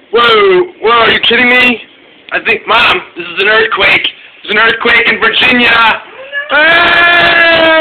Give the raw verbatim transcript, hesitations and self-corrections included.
Whoa, whoa, are you kidding me? I think, Mom, this is an earthquake. There's an earthquake in Virginia. Ah!